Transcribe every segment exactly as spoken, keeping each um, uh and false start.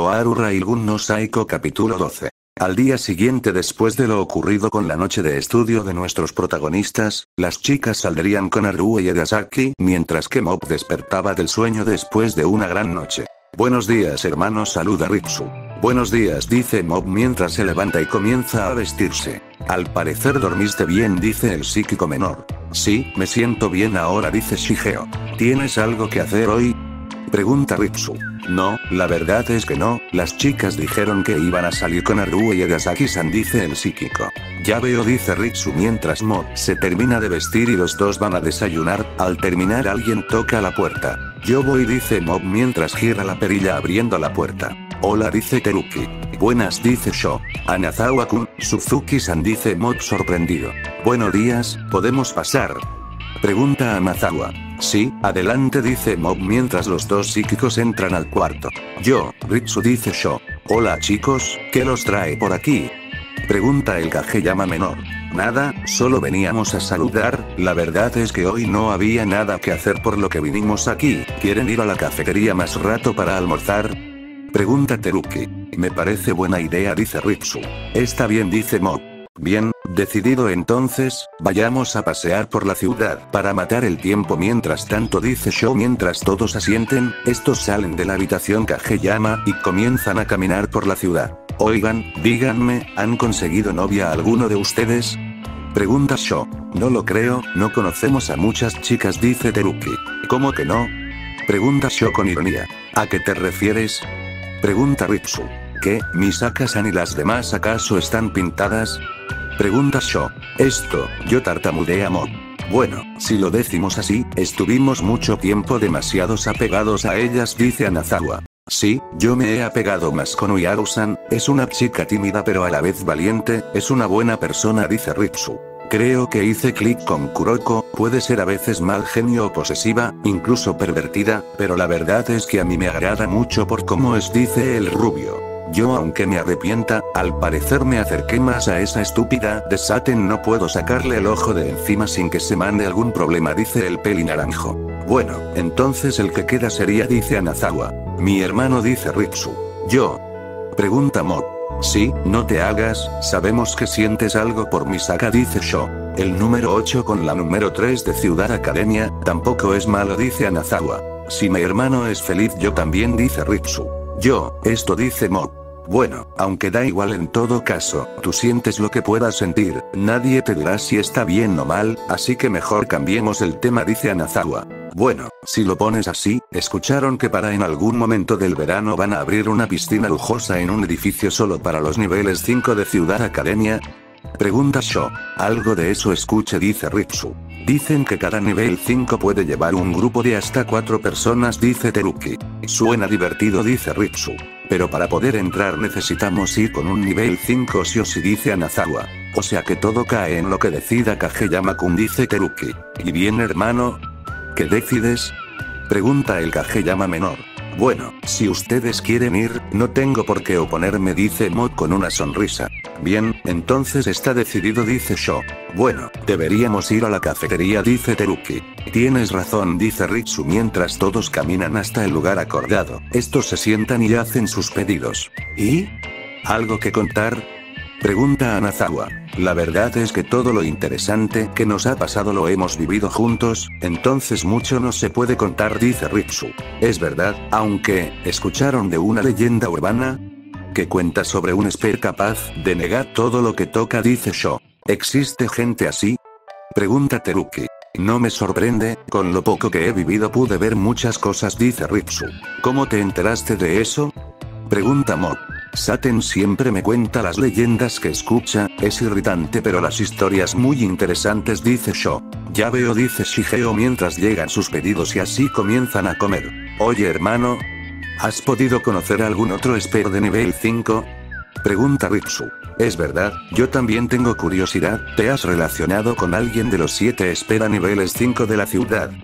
Boaru Railgun no Saiko capítulo doce. Al día siguiente después de lo ocurrido con la noche de estudio de nuestros protagonistas, las chicas saldrían con Haruo y Edasaki mientras que Mob despertaba del sueño después de una gran noche. Buenos días hermano, saluda Ritsu. Buenos días, dice Mob mientras se levanta y comienza a vestirse. Al parecer dormiste bien, dice el psíquico menor. Sí, me siento bien ahora, dice Shigeo. ¿Tienes algo que hacer hoy?, pregunta Ritsu. No, la verdad es que no, las chicas dijeron que iban a salir con Haruo y Edasaki-san, dice el psíquico. Ya veo, dice Ritsu mientras Mob se termina de vestir y los dos van a desayunar. Al terminar alguien toca la puerta. Yo voy, dice Mob mientras gira la perilla abriendo la puerta. Hola, dice Teruki. Buenas, dice Sho. Anazawa-kun, Suzuki-san, dice Mob sorprendido. Buenos días, ¿podemos pasar?, pregunta Anazawa. Sí, adelante, dice Mob mientras los dos psíquicos entran al cuarto. Yo, Ritsu, dice Sho. Hola chicos, ¿qué los trae por aquí?, pregunta el Kageyama menor. Nada, solo veníamos a saludar, la verdad es que hoy no había nada que hacer por lo que vinimos aquí. ¿Quieren ir a la cafetería más rato para almorzar?, pregunta Teruki. Me parece buena idea, dice Ritsu. Está bien, dice Mob. Bien, decidido entonces, vayamos a pasear por la ciudad para matar el tiempo mientras tanto, dice Sho mientras todos asienten. Estos salen de la habitación Kageyama y comienzan a caminar por la ciudad. Oigan, díganme, ¿han conseguido novia alguno de ustedes?, pregunta Sho. No lo creo, no conocemos a muchas chicas, dice Teruki. ¿Cómo que no?, pregunta Sho con ironía. ¿A qué te refieres?, pregunta Ritsu. ¿Qué, Misaka-san y las demás acaso están pintadas?, pregunta Sho. Esto, yo tartamudeé a Mob. Bueno, si lo decimos así, estuvimos mucho tiempo demasiados apegados a ellas, dice Anazawa. Sí, yo me he apegado más con Uyaru-san, es una chica tímida pero a la vez valiente, es una buena persona, dice Ritsu. Creo que hice clic con Kuroko, puede ser a veces mal genio o posesiva, incluso pervertida, pero la verdad es que a mí me agrada mucho por cómo es, dice el rubio. Yo, aunque me arrepienta, al parecer me acerqué más a esa estúpida de Saten, no puedo sacarle el ojo de encima sin que se mande algún problema, dice el pelinaranjo. Bueno, entonces el que queda sería, dice Anazawa. Mi hermano, dice Ritsu. ¿Yo?, pregunta Mob. Sí, no te hagas, sabemos que sientes algo por Misaka, dice Sho. El número ocho con la número tres de Ciudad Academia, tampoco es malo, dice Anazawa. Si mi hermano es feliz yo también, dice Ritsu. Yo, esto, dice Mob. Bueno, aunque da igual en todo caso, tú sientes lo que puedas sentir, nadie te dirá si está bien o mal, así que mejor cambiemos el tema, dice Anazawa. Bueno, si lo pones así, ¿escucharon que para en algún momento del verano van a abrir una piscina lujosa en un edificio solo para los niveles cinco de Ciudad Academia?, pregunta Sho. Algo de eso escuché, dice Ritsu. Dicen que cada nivel cinco puede llevar un grupo de hasta cuatro personas, dice Teruki. Suena divertido, dice Ritsu. Pero para poder entrar necesitamos ir con un nivel cinco sí o sí, dice Anazawa. O sea que todo cae en lo que decida Kageyama-kun, dice Teruki. ¿Y bien hermano? ¿Qué decides?, pregunta el Kageyama menor. Bueno, si ustedes quieren ir, no tengo por qué oponerme, dice Mob con una sonrisa. Bien, entonces está decidido, dice Sho. Bueno, deberíamos ir a la cafetería, dice Teruki. Tienes razón, dice Ritsu mientras todos caminan hasta el lugar acordado. Estos se sientan y hacen sus pedidos. ¿Y? ¿Algo que contar?, pregunta Anazawa. La verdad es que todo lo interesante que nos ha pasado lo hemos vivido juntos, entonces mucho no se puede contar, dice Ritsu. Es verdad, aunque, ¿escucharon de una leyenda urbana?, que cuenta sobre un Esper capaz de negar todo lo que toca, dice Sho. ¿Existe gente así?, pregunta Teruki. No me sorprende, con lo poco que he vivido pude ver muchas cosas, dice Ritsu. ¿Cómo te enteraste de eso?, pregunta Mob. Saten siempre me cuenta las leyendas que escucha, es irritante pero las historias muy interesantes, dice Sho. Ya veo, dice Shigeo mientras llegan sus pedidos y así comienzan a comer. Oye hermano, ¿has podido conocer a algún otro Esper de nivel cinco?, pregunta Ritsu. Es verdad, yo también tengo curiosidad, ¿te has relacionado con alguien de los siete Esper a niveles cinco de la ciudad?,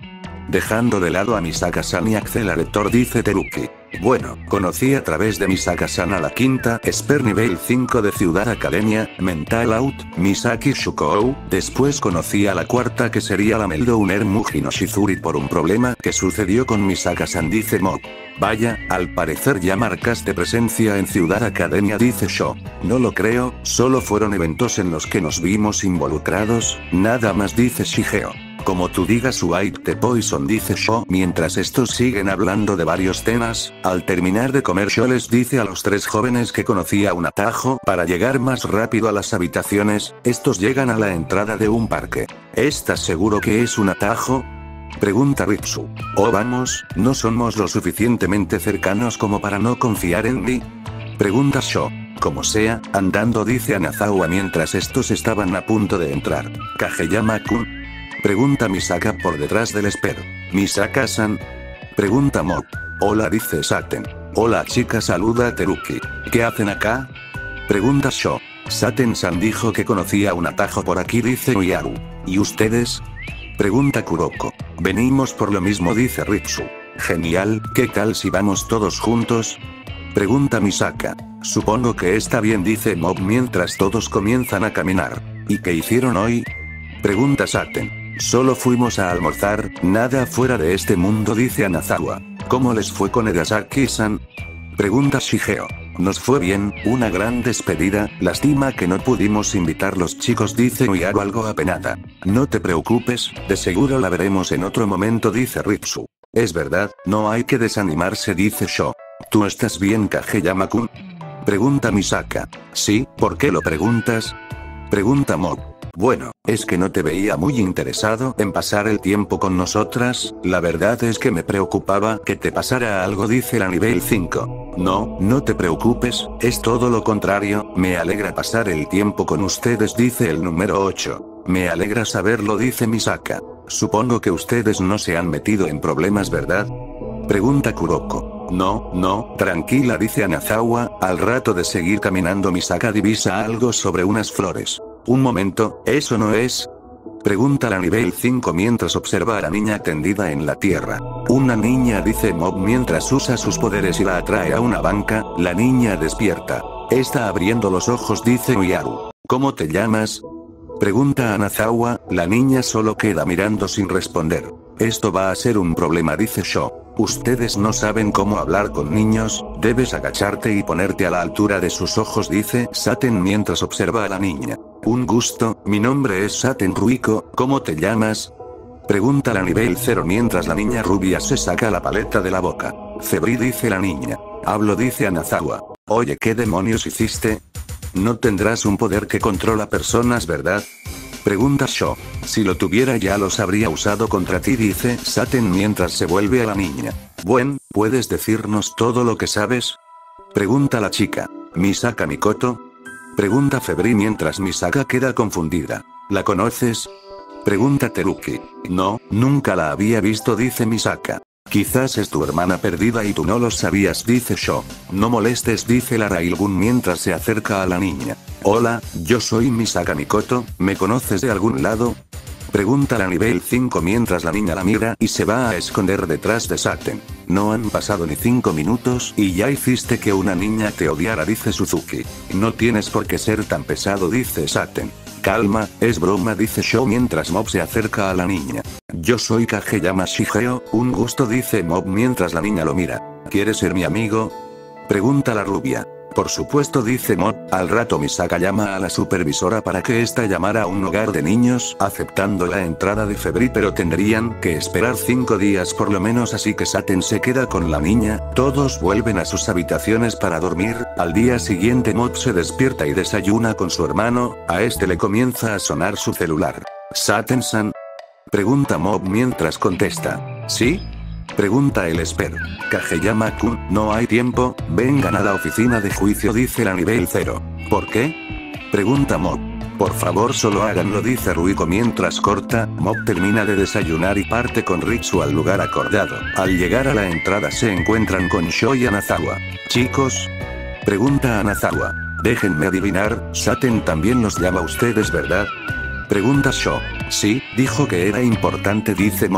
Dejando de lado a Misaka-san y Accelerator dice Teruki. Bueno, conocí a través de Misaka-san a la quinta Esper nivel cinco de Ciudad Academia, Mental Out, Misaki Shukou, después conocí a la cuarta que sería la Meldouner Muji no Shizuri por un problema que sucedió con Misaka-san dice Mob. Vaya, al parecer ya marcaste presencia en Ciudad Academia dice Sho. No lo creo, solo fueron eventos en los que nos vimos involucrados, nada más dice Shigeo. Como tú digas White the Poison dice Sho mientras estos siguen hablando de varios temas, al terminar de comer Sho les dice a los tres jóvenes que conocía un atajo para llegar más rápido a las habitaciones, estos llegan a la entrada de un parque. ¿Estás seguro que es un atajo? Pregunta Ritsu. Oh vamos, no somos lo suficientemente cercanos como para no confiar en mí. Pregunta Sho. Como sea, andando dice Anazawa mientras estos estaban a punto de entrar. Kageyama-kun. Pregunta Misaka por detrás del Esper. Misaka-san. Pregunta Mob. Hola dice Saten. Hola chica saluda a Teruki. ¿Qué hacen acá? Pregunta Sho. Saten-san dijo que conocía un atajo por aquí dice Uyaru. ¿Y ustedes? Pregunta Kuroko. Venimos por lo mismo dice Ritsu. Genial, ¿qué tal si vamos todos juntos? Pregunta Misaka. Supongo que está bien dice Mob mientras todos comienzan a caminar. ¿Y qué hicieron hoy? Pregunta Saten. Solo fuimos a almorzar, nada fuera de este mundo dice Anazawa. ¿Cómo les fue con Edasaki-san? Pregunta Shigeo. Nos fue bien, una gran despedida, lástima que no pudimos invitar los chicos dice Uyaru algo apenada. No te preocupes, de seguro la veremos en otro momento dice Ritsu. Es verdad, no hay que desanimarse dice Sho. ¿Tú estás bien Kageyama-kun? Pregunta Misaka. Sí, ¿por qué lo preguntas? Pregunta Mob. Bueno, es que no te veía muy interesado en pasar el tiempo con nosotras, la verdad es que me preocupaba que te pasara algo dice la nivel cinco. No, no te preocupes, es todo lo contrario, me alegra pasar el tiempo con ustedes dice el número ocho. Me alegra saberlo dice Misaka. Supongo que ustedes no se han metido en problemas ¿verdad? Pregunta Kuroko. No, no, tranquila dice Anazawa, al rato de seguir caminando Misaka divisa algo sobre unas flores. Un momento, ¿eso no es? Pregunta la nivel cinco mientras observa a la niña tendida en la tierra. Una niña dice Mob mientras usa sus poderes y la atrae a una banca, la niña despierta. Está abriendo los ojos dice Uyaru. ¿Cómo te llamas? Pregunta Anazawa, la niña solo queda mirando sin responder. Esto va a ser un problema dice Sho. Ustedes no saben cómo hablar con niños, debes agacharte y ponerte a la altura de sus ojos dice Saten mientras observa a la niña. Un gusto, mi nombre es Saten Ruiko, ¿cómo te llamas? Pregunta la nivel cero mientras la niña rubia se saca la paleta de la boca. Febri dice la niña. Hablo dice Anazawa. Oye ¿qué demonios hiciste? No tendrás un poder que controla personas ¿verdad? Pregunta Sho. Si lo tuviera ya los habría usado contra ti dice Saten mientras se vuelve a la niña. Buen, ¿puedes decirnos todo lo que sabes? Pregunta la chica. ¿Misaka Mikoto? Pregunta Febri mientras Misaka queda confundida. ¿La conoces? Pregunta Teruki. No, nunca la había visto dice Misaka. Quizás es tu hermana perdida y tú no lo sabías dice Sho. No molestes dice la Railgun mientras se acerca a la niña. Hola, yo soy Misaka Mikoto, ¿me conoces de algún lado? Pregunta la nivel cinco mientras la niña la mira y se va a esconder detrás de Saten. No han pasado ni cinco minutos y ya hiciste que una niña te odiara dice Suzuki. No tienes por qué ser tan pesado dice Saten. Calma, es broma dice Sho mientras Mob se acerca a la niña. Yo soy Kageyama Shigeo, un gusto dice Mob mientras la niña lo mira. ¿Quieres ser mi amigo? Pregunta la rubia. Por supuesto dice Mob, al rato Misaka llama a la supervisora para que ésta llamara a un hogar de niños aceptando la entrada de Febri pero tendrían que esperar cinco días por lo menos así que Saten se queda con la niña, todos vuelven a sus habitaciones para dormir, al día siguiente Mob se despierta y desayuna con su hermano, a este le comienza a sonar su celular. ¿Saten-san? Pregunta Mob mientras contesta. ¿Sí? Pregunta el Esper. Kageyama-kun, no hay tiempo, vengan a la oficina de juicio dice la nivel cero. ¿Por qué? Pregunta Mob. Por favor solo háganlo dice Ruiko mientras corta, Mob termina de desayunar y parte con Ritsu al lugar acordado. Al llegar a la entrada se encuentran con Sho y Anazawa. ¿Chicos? Pregunta Anazawa. Déjenme adivinar, Saten también los llama a ustedes ¿verdad? Pregunta Sho. Sí, dijo que era importante dice Mob.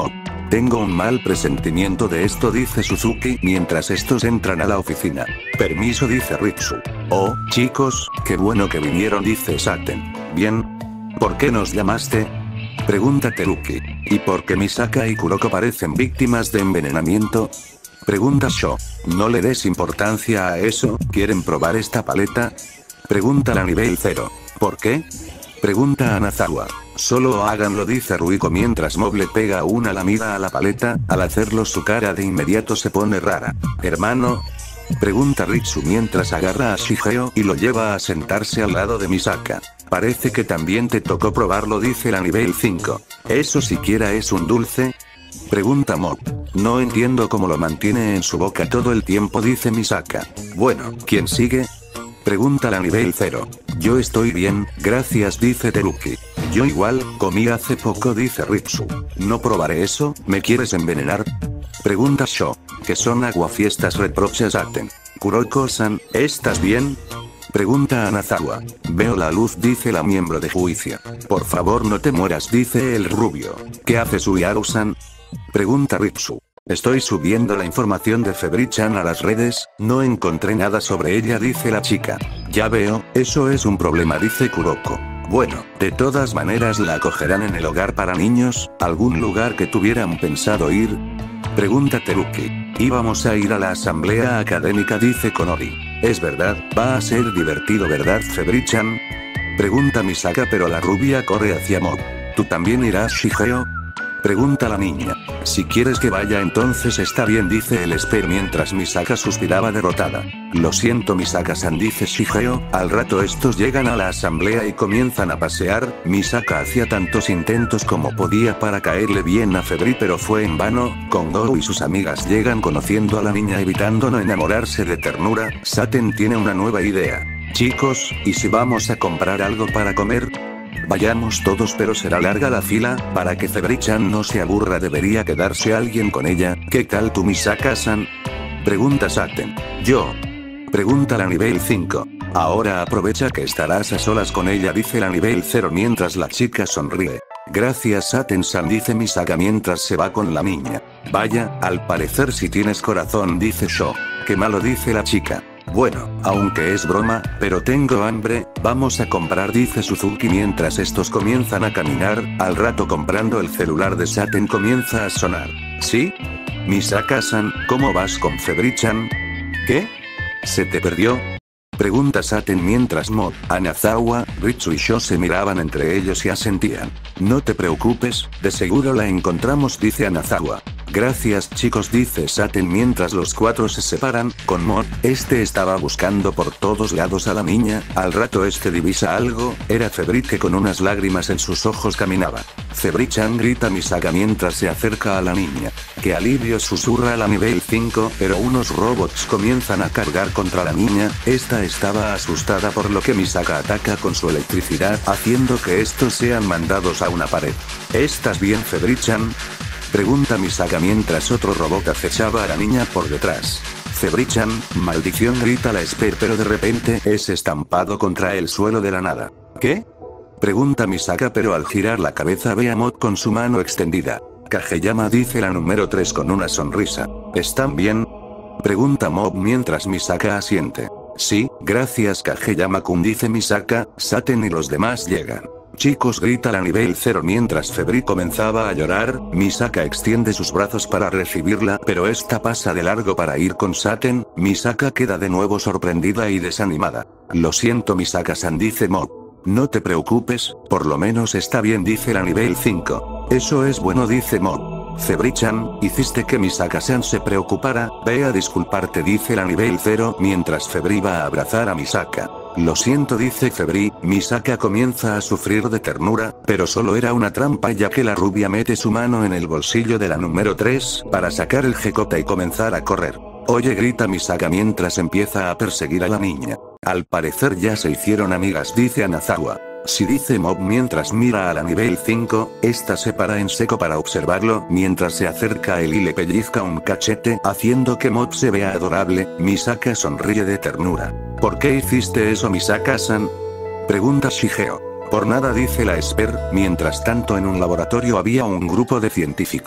Tengo un mal presentimiento de esto, dice Suzuki mientras estos entran a la oficina. Permiso, dice Ritsu. Oh, chicos, qué bueno que vinieron, dice Saten. Bien. ¿Por qué nos llamaste? Pregunta Teruki. ¿Y por qué Misaka y Kuroko parecen víctimas de envenenamiento? Pregunta Sho. No le des importancia a eso, ¿quieren probar esta paleta? Pregunta la nivel cero. ¿Por qué? Pregunta Anazawa. Solo háganlo, dice Ruiko mientras Mob le pega una lamida a la paleta. Al hacerlo su cara de inmediato se pone rara. ¿Hermano? Pregunta Ritsu mientras agarra a Shigeo y lo lleva a sentarse al lado de Misaka. Parece que también te tocó probarlo, dice la nivel cinco. ¿Eso siquiera es un dulce? Pregunta Mob. No entiendo cómo lo mantiene en su boca todo el tiempo, dice Misaka. Bueno, ¿quién sigue? Pregunta la nivel cero. Yo estoy bien, gracias, dice Teruki. Yo igual, comí hace poco, dice Ritsu. No probaré eso, ¿me quieres envenenar? Pregunta Sho. ¿Qué son aguafiestas? Reprocha Saten. Kuroko-san, ¿estás bien? Pregunta Anazawa. Veo la luz, dice la miembro de juicio. Por favor no te mueras, dice el rubio. ¿Qué hace Suiharu-san? Pregunta Ritsu. Estoy subiendo la información de Febri-chan a las redes, no encontré nada sobre ella, dice la chica. Ya veo, eso es un problema, dice Kuroko. Bueno, de todas maneras la acogerán en el hogar para niños, ¿algún lugar que tuvieran pensado ir? Pregunta Teruki. Íbamos a ir a la asamblea académica, dice Konori. Es verdad, va a ser divertido, ¿verdad, Febri-chan? Pregunta Misaka, pero la rubia corre hacia Mob. ¿Tú también irás, Shigeo? Pregunta la niña. Si quieres que vaya entonces está bien, dice el Esper mientras Misaka suspiraba derrotada. Lo siento, Misaka-san, dice Shigeo. Al rato estos llegan a la asamblea y comienzan a pasear. Misaka hacía tantos intentos como podía para caerle bien a Febri, pero fue en vano. Kongo y sus amigas llegan conociendo a la niña evitando no enamorarse de ternura. Saten tiene una nueva idea. Chicos, ¿y si vamos a comprar algo para comer? Vayamos todos, pero será larga la fila, para que Febri-chan no se aburra debería quedarse alguien con ella. ¿Qué tal tú, Misaka-san? Pregunta Saten. Yo. Pregunta la nivel cinco. Ahora aprovecha que estarás a solas con ella, dice la nivel cero mientras la chica sonríe. Gracias, Saten-san, dice Misaka mientras se va con la niña. Vaya, al parecer si tienes corazón, dice Sho. Qué malo, dice la chica. Bueno, aunque es broma, pero tengo hambre, vamos a comprar, dice Suzuki mientras estos comienzan a caminar. Al rato comprando el celular de Saten comienza a sonar. ¿Sí? Misaka-san, ¿cómo vas con Febri-chan? ¿Qué? ¿Se te perdió? Pregunta Saten mientras Mob, Anazawa, Ritsu y Sho se miraban entre ellos y asentían. No te preocupes, de seguro la encontramos, dice Anazawa. Gracias, chicos, dice Saten mientras los cuatro se separan. Con Mob, este estaba buscando por todos lados a la niña. Al rato este divisa algo, era Febri que con unas lágrimas en sus ojos caminaba. Febri-chan, grita Misaka mientras se acerca a la niña. ¡Qué alivio!, susurra a la nivel cinco, pero unos robots comienzan a cargar contra la niña. Esta estaba asustada por lo que Misaka ataca con su electricidad, haciendo que estos sean mandados a una pared. ¿Estás bien, Febri-chan? Pregunta Misaka mientras otro robot acechaba a la niña por detrás. Febri-chan, maldición, grita la Esper, pero de repente es estampado contra el suelo de la nada. ¿Qué? Pregunta Misaka, pero al girar la cabeza ve a Mob con su mano extendida. Kageyama, dice la número tres con una sonrisa. ¿Están bien? Pregunta Mob mientras Misaka asiente. Sí, gracias Kageyama-kun, dice Misaka. Saten y los demás llegan. Chicos, grita la nivel cero mientras Febri comenzaba a llorar. Misaka extiende sus brazos para recibirla, pero esta pasa de largo para ir con Saten. Misaka queda de nuevo sorprendida y desanimada. Lo siento, Misaka-san, dice Mob. No te preocupes, por lo menos está bien, dice la nivel cinco. Eso es bueno, dice Mob. Febri-chan, hiciste que Misaka-san se preocupara. Ve a disculparte, dice la nivel cero mientras Febri va a abrazar a Misaka. Lo siento, dice Febri. Misaka comienza a sufrir de ternura, pero solo era una trampa ya que la rubia mete su mano en el bolsillo de la número tres para sacar el G-Kota y comenzar a correr. Oye, grita Misaka mientras empieza a perseguir a la niña. Al parecer ya se hicieron amigas, dice Anazawa. Si, dice Mob mientras mira a la nivel cinco, esta se para en seco para observarlo mientras se acerca a él y le pellizca un cachete, haciendo que Mob se vea adorable. Misaka sonríe de ternura. ¿Por qué hiciste eso, Misaka-san? Pregunta Shigeo. Por nada, dice la Esper. Mientras tanto en un laboratorio había un grupo de científicos.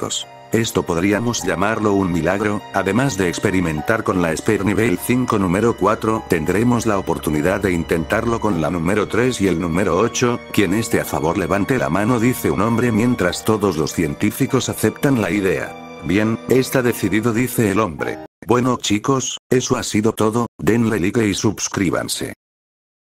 Esto podríamos llamarlo un milagro. Además de experimentar con la Esper nivel cinco número cuatro, tendremos la oportunidad de intentarlo con la número tres y el número ocho, quien esté a favor levante la mano, dice un hombre mientras todos los científicos aceptan la idea. Bien, está decidido, dice el hombre. Bueno chicos, eso ha sido todo, denle like y suscríbanse.